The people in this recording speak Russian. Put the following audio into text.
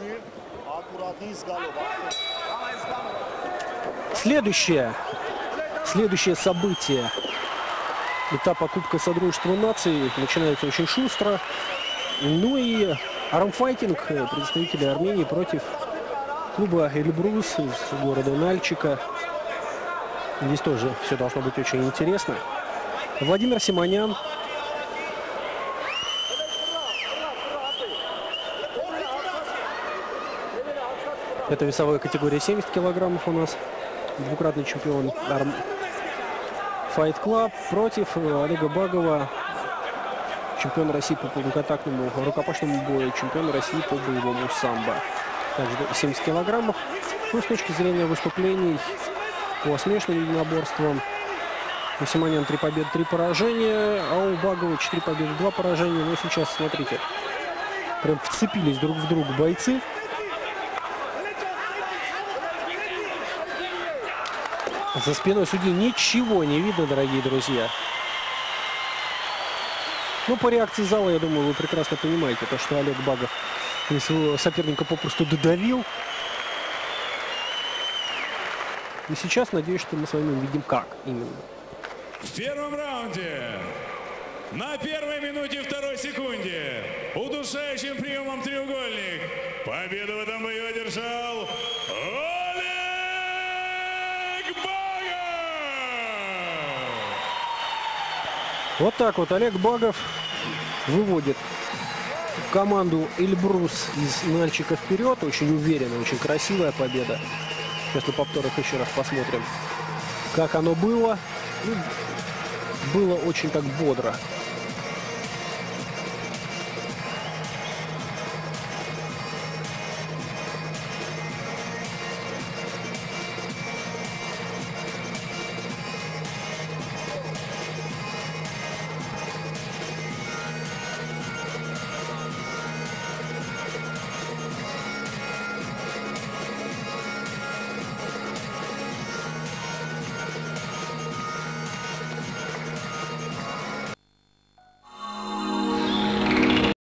Следующее событие этапа Кубка Содружества наций начинается очень шустро. Ну и армфайтинг, представители Армении против клуба Эльбрус из города Нальчика. Здесь тоже все должно быть очень интересно. Владимир Симонян. Это весовая категория 70 килограммов у нас. Двукратный чемпион Fight Club против Олега Багова, чемпион России по полноконтактному рукопашному бою, чемпион России по боевому самбо. Также 70 килограммов. Ну, с точки зрения выступлений по смешанным единоборствам, у Симонян 3 победы, 3 поражения, а у Багова 4 победы, 2 поражения. Но сейчас, смотрите, прям вцепились друг в друга бойцы. За спиной судьи ничего не видно, дорогие друзья. Ну, по реакции зала, я думаю, вы прекрасно понимаете, то, что Олег Багов своего соперника попросту додавил. И сейчас, надеюсь, что мы с вами увидим, как именно. В первом раунде, на 1-й минуте 2 секунде, удушающим приемом треугольник, победу в этом бою одержал Олег Багов! Вот так вот Олег Багов выводит команду Эльбрус из Нальчика вперед. Очень уверенно, очень красивая победа. Сейчас на повторах еще раз посмотрим, как оно было. Ну, было очень так бодро.